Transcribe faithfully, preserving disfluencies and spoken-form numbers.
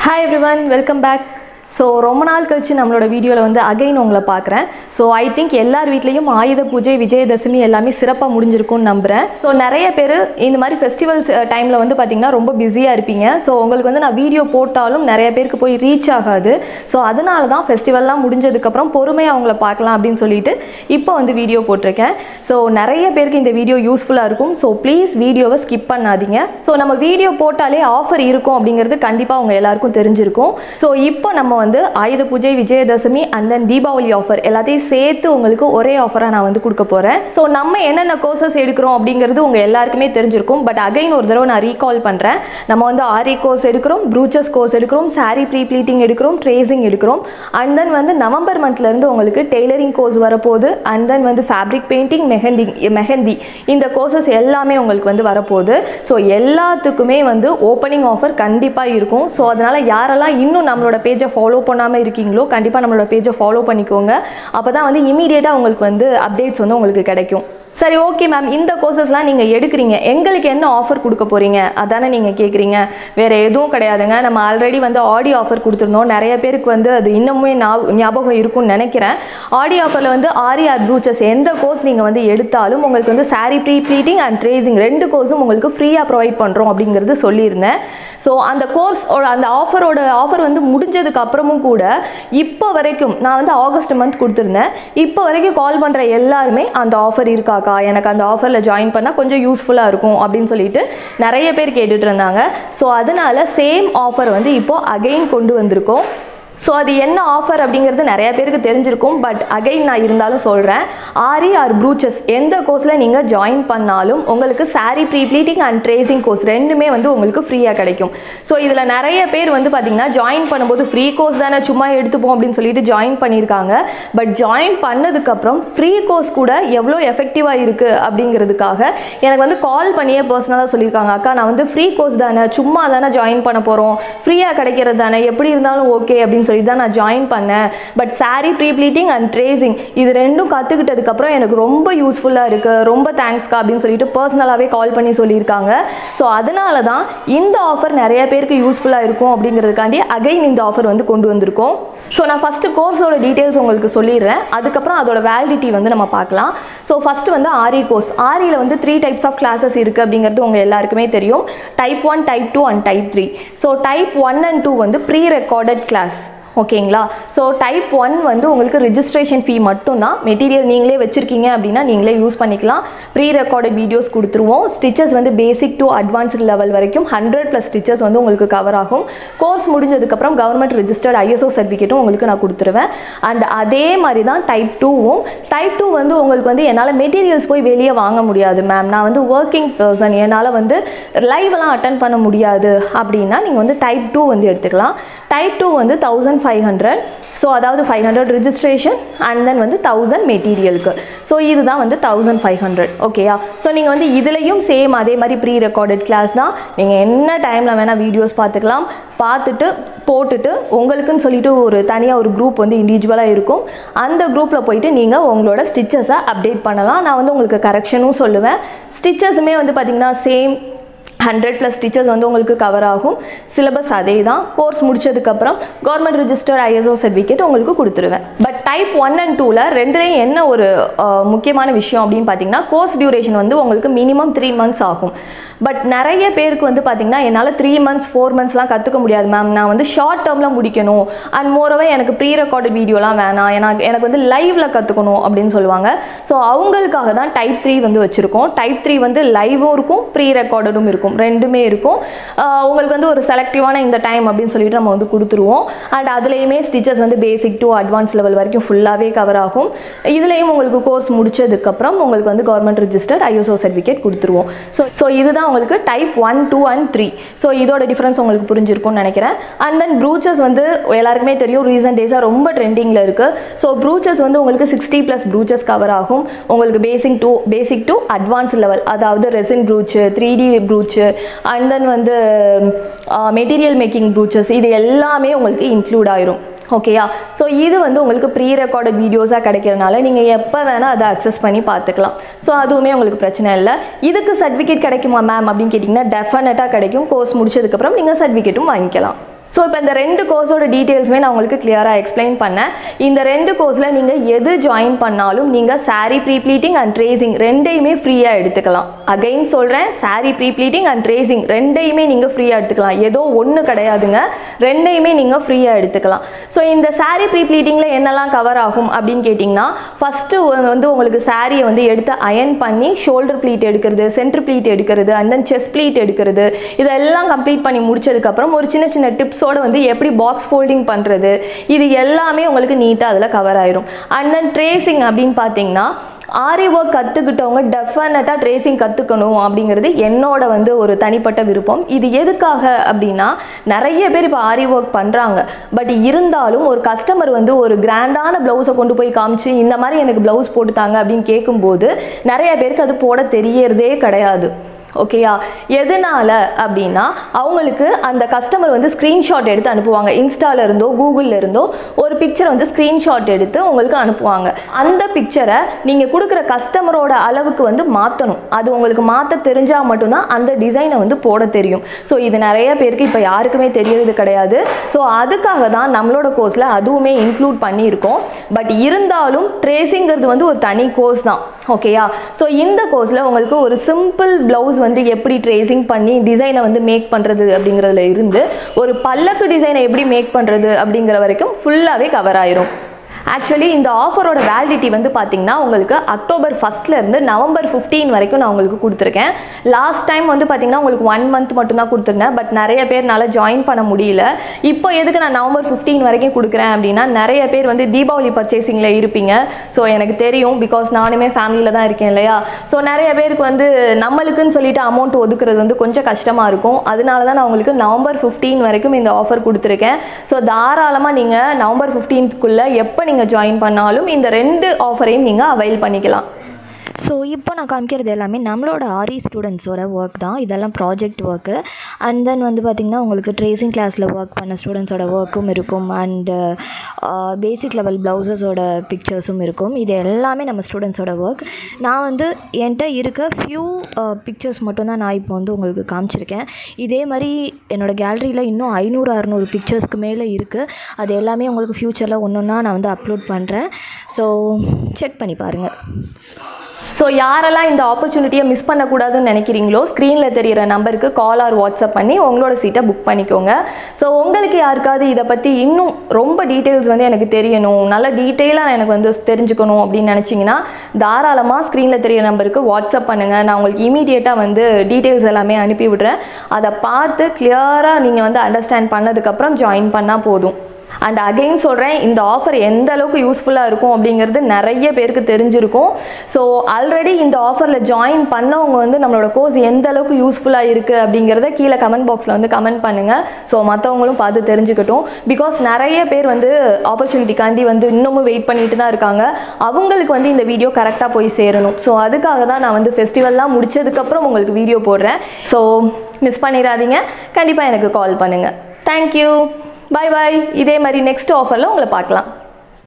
Hi everyone, welcome back. So ரொம்ப நாள் கழிச்சு நம்மளோட வீடியோல வந்து அகைன் உங்களை பார்க்குறேன். ஸோ ஐ திங்க் எல்லார் வீட்லேயும் ஆயுத பூஜை விஜயதசமி எல்லாமே சிறப்பாக முடிஞ்சிருக்கும்னு நம்புகிறேன். ஸோ நிறைய பேர் இந்த மாதிரி ஃபெஸ்டிவல்ஸ் டைமில் வந்து பார்த்திங்கன்னா ரொம்ப பிஸியாக இருப்பீங்க. ஸோ உங்களுக்கு வந்து நான் வீடியோ போட்டாலும் நிறைய பேருக்கு போய் ரீச் ஆகாது. ஸோ அதனால தான் ஃபெஸ்டிவல்லாம் முடிஞ்சதுக்கப்புறம் பொறுமையாக அவங்கள பார்க்கலாம் அப்படின்னு சொல்லிட்டு இப்போ வந்து வீடியோ போட்டிருக்கேன். ஸோ நிறைய பேருக்கு இந்த வீடியோ யூஸ்ஃபுல்லாக இருக்கும். ஸோ ப்ளீஸ் வீடியோவை ஸ்கிப் பண்ணாதீங்க. ஸோ நம்ம வீடியோ போட்டாலே ஆஃபர் இருக்கும் அப்படிங்கிறது கண்டிப்பாக அவங்க எல்லாருக்கும் தெரிஞ்சிருக்கும். ஸோ இப்போ நம்ம வந்து Ayudha Puja Vijayadashami and then Deepavali offer எல்லாத்தையும் சேர்த்து உங்களுக்கு ஒரே ஆஃபராக நான் வந்து கொடுக்க போகிறேன். ஸோ நம்ம என்னென்ன கோர்சஸ் எடுக்கிறோம் அப்படிங்கிறது உங்கள் எல்லாருக்குமே தெரிஞ்சிருக்கும். பட் அகைன் ஒரு தடவை நான் ரீகால் பண்ணுறேன். நம்ம வந்து ஆரி கோர்ஸ் எடுக்கிறோம், ப்ரூச்சஸ் கோர்ஸ் எடுக்கிறோம், சாரீ ப்ரீ ப்ளீட்டிங் எடுக்கிறோம், ட்ரேசிங் எடுக்கிறோம். அண்ட் தென் வந்து நவம்பர் மந்த்லேருந்து உங்களுக்கு டெய்லரிங் கோர்ஸ் வரப்போகுது. அண்ட் தென் வந்து ஃபேப்ரிக் பெயிண்டிங், மெஹந்தி மெஹந்தி இந்த கோர்சஸ் எல்லாமே உங்களுக்கு வந்து வரப்போகுது. ஸோ எல்லாத்துக்குமே வந்து ஓப்பனிங் ஆஃபர் கண்டிப்பாக இருக்கும். ஸோ அதனால் யாரெல்லாம் இன்னும் நம்மளோட பேஜை ஃபாலோ பண்ணாமல் இருக்கீங்களோ கண்டிப்பாக நம்மளோட பேஜை ஃபாலோ பண்ணிக்கோங்க. அப்போ தான் வந்து இமீடியட்டாக உங்களுக்கு வந்து அப்டேட்ஸ் வந்து உங்களுக்கு கிடைக்கும். சரி, ஓகே மேம், இந்த கோர்சஸ்லாம் நீங்கள் எடுக்கிறீங்க, எங்களுக்கு என்ன ஆஃபர் கொடுக்க போகிறீங்க அதானே நீங்கள் கேட்குறீங்க. வேறு எதுவும் கிடையாதுங்க. நம்ம ஆல்ரெடி வந்து ஆடியோ ஆஃபர் கொடுத்துருந்தோம். நிறைய பேருக்கு வந்து அது இன்னமுமே ஞாபகம் இருக்கும்னு நினைக்கிறேன். ஆடியோ ஆஃபரில் வந்து ஆரி ஆர் ப்ரூச்சஸ் எந்த கோர்ஸ் நீங்கள் வந்து எடுத்தாலும் உங்களுக்கு வந்து sari pre pleating and tracing ரெண்டு கோர்ஸும் உங்களுக்கு ஃப்ரீயாக ப்ரொவைட் பண்ணுறோம் அப்படிங்கிறது சொல்லியிருந்தேன். ஸோ அந்த கோர்ஸோட அந்த ஆஃபரோட ஆஃபர் வந்து முடிஞ்சதுக்கு அப்புறமும் கூட இப்போ வரைக்கும் நான் வந்து ஆகஸ்ட் மந்த் கொடுத்துருந்தேன். இப்போ வரைக்கும் கால் பண்ணுற எல்லாருமே அந்த ஆஃபர் இருக்கா, எனக்கு அந்த ஆஃபரில் ஜாயின் பண்ணால் கொஞ்சம் யூஸ்ஃபுல்லாக இருக்கும் அப்படின்னு சொல்லிட்டு நிறைய பேர் கேட்டுட்டு இருந்தாங்க. ஸோ அதனால சேம் ஆஃபர் வந்து இப்போது அகைன் கொண்டு வந்திருக்கோம். ஸோ அது என்ன ஆஃபர் அப்படிங்கிறது நிறைய பேருக்கு தெரிஞ்சிருக்கும். பட் அகைன் நான் இருந்தாலும் சொல்கிறேன். ஆரி ஆர் ப்ரூச்சஸ் எந்த கோர்ஸில் நீங்கள் ஜாயின் பண்ணாலும் உங்களுக்கு sari pre pleating and tracing course ரெண்டுமே வந்து உங்களுக்கு ஃப்ரீயாக கிடைக்கும். ஸோ இதில் நிறைய பேர் வந்து பார்த்திங்கன்னா ஜாயின் பண்ணும்போது ஃப்ரீ கோர்ஸ் தானே சும்மா எடுத்துப்போம் அப்படின்னு சொல்லிட்டு ஜாயின் பண்ணியிருக்காங்க. பட் ஜாயின் பண்ணதுக்கப்புறம் ஃப்ரீ கோர்ஸ் கூட எவ்வளோ எஃபெக்டிவாக இருக்குது அப்படிங்கிறதுக்காக எனக்கு வந்து கால் பண்ணியே பர்சனலாக சொல்லியிருக்காங்க. அக்கா, நான் வந்து ஃப்ரீ கோர்ஸ் தானே, சும்மா தானே ஜாயின் பண்ண போகிறோம், ஃப்ரீயாக கிடைக்கிறது தானே, எப்படி இருந்தாலும் ஓகே அப்படின்னு சொல்லி தான் நான் ஜாயின் பண்ணேன். But sari pre pleating and tracing இது ரெண்டும் கற்றுக்கிட்டதுக்கப்புறம் எனக்கு ரொம்ப யூஸ்ஃபுல்லாக இருக்குது, ரொம்ப தேங்க்ஸ்க்கா அப்படின்னு சொல்லிட்டு பர்சனலாகவே கால் பண்ணி சொல்லியிருக்காங்க. ஸோ அதனால தான் இந்த ஆஃபர் நிறைய பேருக்கு யூஸ்ஃபுல்லாக இருக்கும் அப்படிங்கிறதுக்காண்டி அகைன் இந்த ஆஃபர் வந்து கொண்டு வந்திருக்கோம். ஸோ நான் ஃபஸ்ட்டு கோர்ஸோட டீட்டெயில்ஸ் உங்களுக்கு சொல்லிடுறேன். அதுக்கப்புறம் அதோட வேலிடிட்டி வந்து நம்ம பார்க்கலாம். ஸோ ஃபஸ்ட்டு வந்து ஆரி கோர்ஸ். ஆரியில் வந்து த்ரீ டைப்ஸ் ஆஃப் கிளாஸஸ் இருக்குது அப்படிங்கிறது உங்கள் எல்லாருக்குமே தெரியும். Type one, type two and type three. So type one and two வந்து ப்ரீ ரெக்கார்டட் கிளாஸ். ஓகேங்களா. ஸோ டைப் ஒன் வந்து உங்களுக்கு ரிஜிஸ்ட்ரேஷன் ஃபீ மட்டும்தான். மெட்டீரியல் நீங்களே வச்சுருக்கீங்க அப்படின்னா நீங்களே யூஸ் பண்ணிக்கலாம். ப்ரீ ரெக்கார்டட் வீடியோஸ் கொடுத்துருவோம். ஸ்டிச்சஸ் வந்து பேசிக் டு அட்வான்ஸ்டு லெவல் வரைக்கும் ஹண்ட்ரட் ப்ளஸ் ஸ்டிச்சஸ் வந்து உங்களுக்கு கவர் ஆகும். கோர்ஸ் முடிஞ்சதுக்கப்புறம் கவர்மெண்ட் ரிஜிஸ்டர்ட் ஐஎஸ்ஓ சர்டிஃபிகேட்டும் உங்களுக்கு நான் கொடுத்துருவேன். அண்ட் அதே மாதிரி தான் டைப் டூவும். டைப் டூ வந்து உங்களுக்கு வந்து என்னால் மெட்டீரியல்ஸ் போய் வெளியே வாங்க முடியாது மேம், நான் வந்து ஒர்க்கிங் பர்சன், என்னால் வந்து லைவெலாம் அட்டன் பண்ண முடியாது அப்படின்னா நீங்கள் வந்து டைப் டூ வந்து எடுத்துக்கலாம். டைப் டூ வந்து தௌசண்ட் ஃபைவ் ஹண்ட்ரட். ஸோ அதாவது five hundred registration and then வந்து தௌசண்ட் மெட்டீரியலுக்கு. ஸோ இதுதான் வந்து தௌசண்ட் ஃபைவ் ஹண்ட்ரட். ஓகேயா. ஸோ நீங்கள் வந்து இதுலேயும் சேம் அதே மாதிரி ப்ரீ ரெக்கார்டட் கிளாஸ் தான். நீங்கள் என்ன டைமில் வேணால் வீடியோஸ் பார்த்துக்கலாம். பார்த்துட்டு போட்டுட்டு உங்களுக்குன்னு சொல்லிட்டு ஒரு தனியாக ஒரு குரூப் வந்து இண்டிவிஜுவலாக இருக்கும். அந்த குரூப்பில் போயிட்டு நீங்கள் உங்களோட ஸ்டிச்சஸை அப்டேட் பண்ணலாம். நான் வந்து உங்களுக்கு கரெக்ஷனும் சொல்லுவேன். ஸ்டிச்சஸுமே வந்து பார்த்திங்கன்னா சேம் ஹண்ட்ரட் ப்ளஸ் ஸ்டிச்சஸ் வந்து உங்களுக்கு கவர் ஆகும். சிலபஸ் அதே தான். கோர்ஸ் முடிச்சதுக்கப்புறம் கவர்மெண்ட் ரிஜிஸ்டர்ட் ஐஎஸ்ஓ சர்டிஃபிகேட் உங்களுக்கு கொடுத்துருவேன். பட் டைப் ஒன் அண்ட் டூவில் ரெண்டுலேயும் என்ன ஒரு முக்கியமான விஷயம் அப்படின்னு பார்த்தீங்கன்னா கோர்ஸ் டியூரேஷன் வந்து உங்களுக்கு மினிமம் த்ரீ மந்த்ஸ் ஆகும். பட் நிறைய பேருக்கு வந்து பார்த்திங்கன்னா என்னால் த்ரீ மந்த்ஸ் ஃபோர் மந்த்ஸ்லாம் கற்றுக்க முடியாது மேம், நான் வந்து ஷார்ட் டேர்மில் முடிக்கணும், அண்ட் மோரோவர் எனக்கு ப்ரீ ரெக்கார்டட் வீடியோலாம் வேணாம், எனக்கு எனக்கு வந்து லைவில் கற்றுக்கணும் அப்படின்னு சொல்லுவாங்க. ஸோ அவங்களுக்காக தான் டைப் த்ரீ வந்து வச்சுருக்கோம். டைப் த்ரீ வந்து லைவும் இருக்கும், ப்ரீ ரெக்கார்டடும் இருக்கும், ரெண்டுமே இருக்கும். உங்களுக்கு வந்து ஒரு செலக்டிவான இந்த டைம் அப்படின்னு சொல்லிட்டு நம்ம வந்து கொடுத்துருவோம். அண்ட் அதுலேயுமே ஸ்டிச்சஸ் வந்து பேசிக் டு அட்வான்ஸ் லெவல் வரைக்கும் ஃபுல்லாகவே கவர் ஆகும். இதுலேயும் உங்களுக்கு கோர்ஸ் முடிச்சதுக்கப்புறம் உங்களுக்கு வந்து கவர்மெண்ட் ரிஜிஸ்டர்ட் ஐஎஸ்ஓ சர்டிஃபிகேட் கொடுத்துருவோம். ஸோ ஸோ இதுதான் உங்களுக்கு type one, two and three. So இதோட டிஃப்ரென்ஸ் உங்களுக்கு புரிஞ்சிருக்கும்னு நினைக்கிறேன். அண்ட் தென் ப்ரூச்சஸ் வந்து எல்லாருக்குமே தெரியும், ரீசன்ட் டேஸாக ரொம்ப ட்ரெண்டிங்கில் இருக்குது. ஸோ ப்ரூச்சஸ் வந்து உங்களுக்கு சிக்ஸ்டி ப்ளஸ் ப்ரூச்சஸ் கவர் ஆகும். உங்களுக்கு basic to basic to advance level, அதாவது resin brooch, three D brooch, and then வந்து மெட்டீரியல் மேக்கிங் ப்ரூச்சஸ், இது எல்லாமே உங்களுக்கு இன்க்ளூட் ஆயிரும். ஓகேயா. ஸோ இது வந்து உங்களுக்கு ப்ரீ ரெக்கார்டட் வீடியோஸாக கிடைக்கிறதுனால நீங்கள் எப்போ வேணால் அதை அக்சஸ் பண்ணி பார்த்துக்கலாம். ஸோ அதுவுமே உங்களுக்கு பிரச்சனை இல்லை. இதுக்கு சர்டிஃபிகேட் கிடைக்குமா மேம் அப்படின்னு கேட்டிங்கன்னா டெஃபினட்டாக கிடைக்கும். கோர்ஸ் முடிச்சதுக்கப்புறம் நீங்கள் சர்டிஃபிகேட்டும் வாங்கிக்கலாம். ஸோ இப்போ இந்த ரெண்டு கோர்ஸோட டீட்டெயில்ஸுமே நான் உங்களுக்கு கிளியராக எக்ஸ்பிளைன் பண்ணேன். இந்த ரெண்டு கோர்ஸில் நீங்கள் எது ஜாயின் பண்ணாலும் நீங்கள் sari pre pleating and tracing ரெண்டையுமே ஃப்ரீயாக எடுத்துக்கலாம். அகைன் சொல்கிறேன், sari pre pleating and tracing ரெண்டையுமே நீங்கள் ஃப்ரீயாக எடுத்துக்கலாம். ஏதோ ஒன்று கிடையாதுங்க, ரெண்டையுமே நீங்கள் ஃப்ரீயாக எடுத்துக்கலாம். ஸோ இந்த சாரீ ப்ரீ ப்ளீட்டிங்கில் என்னெல்லாம் கவர் ஆகும் அப்படின்னு கேட்டிங்கன்னா, ஃபஸ்ட்டு வந்து உங்களுக்கு சாரியை வந்து எடுத்து அயன் பண்ணி ஷோல்டர் ப்ளீட் எடுக்கிறது, சென்டர் ப்ளீட் எடுக்கிறது, அண்ட் தென் செஸ்ட் ப்ளீட் எடுக்கிறது, இதெல்லாம் கம்ப்ளீட் பண்ணி முடிச்சதுக்கப்புறம் ஒரு சின்ன சின்ன டிப்ஸ் வந்து எப்படி பாக்ஸ் ஃபோல்டிங் பண்றது, இது எல்லாமே உங்களுக்கு நீட்டா அதுல கவர் ஆயிரும். அண்ட் தென் ட்ரேசிங் அப்படின்னு பாத்தீங்கன்னா, ஆரி ஒர்க் கற்றுக்கிட்டவங்க டெஃபினட்டாக ட்ரேசிங் கற்றுக்கணும் அப்படிங்கிறது என்னோட வந்து ஒரு தனிப்பட்ட விருப்பம். இது எதுக்காக அப்படின்னா, நிறைய பேர் இப்போ ஆரி ஒர்க் பண்ணுறாங்க. பட் இருந்தாலும் ஒரு கஸ்டமர் வந்து ஒரு கிராண்டான ப்ளவுஸை கொண்டு போய் காமிச்சு இந்த மாதிரி எனக்கு ப்ளவுஸ் போட்டுத்தாங்க அப்படின்னு கேட்கும்போது நிறைய பேருக்கு அது போட தெரியறதே கிடையாது. ஓகேயா? எதனால அப்படின்னா, அவங்களுக்கு அந்த கஸ்டமர் வந்து ஸ்க்ரீன்ஷாட் எடுத்து அனுப்புவாங்க. இன்ஸ்டால இருந்தோ கூகுளில் இருந்தோ ஒரு பிக்சர் வந்து ஸ்க்ரீன்ஷாட் எடுத்து உங்களுக்கு அனுப்புவாங்க. அந்த பிக்சரை நீங்கள் கொடுக்குற கஸ்டமரோட அளவுக்கு வந்து மாற்றணும். அது உங்களுக்கு மாற்ற தெரிஞ்சால் மட்டும்தான் அந்த டிசைனை வந்து போட தெரியும். ஸோ இது நிறைய பேருக்கு இப்போ யாருக்குமே தெரியறது கிடையாது. ஸோ அதுக்காக தான் நம்மளோட கோர்ஸில் அதுவுமே இன்க்ளூட் பண்ணியிருக்கோம். பட் இருந்தாலும் ட்ரேசிங்கிறது வந்து ஒரு தனி கோர்ஸ் தான். ஓகேயா? ஸோ இந்த கோர்ஸில் உங்களுக்கு ஒரு சிம்பிள் ப்ளவுஸ் வந்து எப்படி ட்ரேசிங் பண்ணி டிசைனை வந்து மேக் பண்ணுறது அப்படிங்கிறதுல இருந்து ஒரு பல்லக்கு டிசைனை எப்படி மேக் பண்ணுறது அப்படிங்கிற வரைக்கும் ஃபுல்லாகவே கவர் ஆயிரும். ஆக்சுவலி இந்த ஆஃபரோட வேலிடிட்டி வந்து பார்த்தீங்கன்னா, உங்களுக்கு அக்டோபர் ஃபஸ்ட்லேருந்து நவம்பர் ஃபிஃப்டீன் வரைக்கும் நான் உங்களுக்கு கொடுத்துருக்கேன். லாஸ்ட் டைம் வந்து பார்த்தீங்கன்னா உங்களுக்கு ஒன் மந்த் மட்டும்தான் கொடுத்துருந்தேன். பட் நிறைய பேர்னால ஜாயின் பண்ண முடியல. இப்போ எதுக்கு நான் நவம்பர் ஃபிஃப்டீன் வரைக்கும் கொடுக்குறேன் அப்படின்னா, நிறைய பேர் வந்து தீபாவளி பர்ச்சேசிங்கில் இருப்பீங்க. ஸோ எனக்கு தெரியும், பிகாஸ் நானுமே ஃபேமிலியில் தான் இருக்கேன் இல்லையா? ஸோ நிறைய பேருக்கு வந்து நம்மளுக்குன்னு சொல்லிட்டு அமௌண்ட் ஒதுக்குறது வந்து கொஞ்சம் கஷ்டமாக இருக்கும். அதனால தான் நான் உங்களுக்கு நவம்பர் ஃபிஃப்டீன் வரைக்கும் இந்த ஆஃபர் கொடுத்துருக்கேன். ஸோ தாராளமாக நீங்கள் நவம்பர் ஃபிஃப்டீன்த்துக்குள்ளே எப்போ நீங்கள் ஜாயின் பண்ணாலும் இந்த ரெண்டு ஆஃபரையும் நீங்கள் அவைல் பண்ணிக்கலாம். ஸோ இப்போ நான் காமிக்கிறது எல்லாமே நம்மளோட ஆரி ஸ்டூடெண்ட்ஸோட ஒர்க் தான். இதெல்லாம் ப்ராஜெக்ட் ஒர்க்கு. அண்ட் தென் வந்து பார்த்திங்கன்னா, உங்களுக்கு ட்ரேசிங் கிளாஸில் ஒர்க் பண்ண ஸ்டூடெண்ட்ஸோட ஒர்க்கும் இருக்கும். அண்டு பேசிக் லெவல் ப்ளவுசஸோட பிக்சர்ஸும் இருக்கும். இது எல்லாமே நம்ம ஸ்டூடெண்ட்ஸோட ஒர்க். நான் வந்து என்கிட்ட இருக்க ஃபியூ பிக்சர்ஸ் மட்டும்தான் நான் இப்போ வந்து உங்களுக்கு காமிச்சிருக்கேன். இதே மாதிரி என்னோடய கேலரியில் இன்னும் ஐநூறு அறநூறு பிக்சர்ஸ்க்கு மேலே இருக்குது. அது எல்லாமே உங்களுக்கு ஃப்யூச்சரில் ஒன்று ஒன்றா நான் வந்து அப்லோட் பண்ணுறேன். ஸோ செக் பண்ணி பாருங்கள். ஸோ யாரெல்லாம் இந்த ஆப்பர்ச்சுனிட்டியை மிஸ் பண்ணக்கூடாதுன்னு நினைக்கிறீங்களோ, ஸ்க்ரீனில் தெரிகிற நம்பருக்கு கால் ஆர் வாட்ஸ்அப் பண்ணி உங்களோட சீட்டை புக் பண்ணிக்கோங்க. ஸோ உங்களுக்கு யாருக்காவது இதை பற்றி இன்னும் ரொம்ப டீட்டெயில்ஸ் வந்து எனக்கு தெரியணும், நல்ல டீட்டெயிலாக எனக்கு வந்து தெரிஞ்சுக்கணும் அப்படின்னு நினச்சிங்கன்னா, தாராளமாக ஸ்க்ரீனில் தெரிகிற நம்பருக்கு வாட்ஸ்அப் பண்ணுங்கள். நான் உங்களுக்கு இமீடியட்டாக வந்து டீட்டெயில்ஸ் எல்லாமே அனுப்பி விடுறேன். அதை பார்த்து கிளியராக நீங்கள் வந்து அண்டர்ஸ்டாண்ட் பண்ணதுக்கப்புறம் ஜாயின் பண்ணால் போதும். அண்ட் அகெயின் சொல்கிறேன், இந்த ஆஃபர் எந்த அளவுக்கு யூஸ்ஃபுல்லாக இருக்கும் அப்படிங்கிறது நிறைய பேருக்கு தெரிஞ்சிருக்கும். ஸோ ஆல்ரெடி இந்த ஆஃபரில் ஜாயின் பண்ணவங்க வந்து நம்மளோட கோர்ஸ் எந்த அளவுக்கு யூஸ்ஃபுல்லாக இருக்குது அப்படிங்கிறத கீழே கமெண்ட் பாக்ஸில் வந்து கமெண்ட் பண்ணுங்கள். ஸோ மற்றவங்களும் பார்த்து தெரிஞ்சுக்கட்டும். பிகாஸ் நிறைய பேர் வந்து ஆப்பர்ச்சுனிட்டிக்காண்டி வந்து இன்னமும் வெயிட் பண்ணிட்டு தான் இருக்காங்க. அவங்களுக்கு வந்து இந்த வீடியோ கரெக்டாக போய் சேரணும். ஸோ அதுக்காக தான் நான் வந்து ஃபெஸ்டிவல்லாம் முடிச்சதுக்கப்புறம் உங்களுக்கு வீடியோ போடுறேன். ஸோ மிஸ் பண்ணிடாதீங்க. கண்டிப்பாக எனக்கு கால் பண்ணுங்கள். தேங்க்யூ. Bye bye. இதே மாதிரி நெக்ஸ்ட் ஆஃபரில் உங்களை பார்க்கலாம்.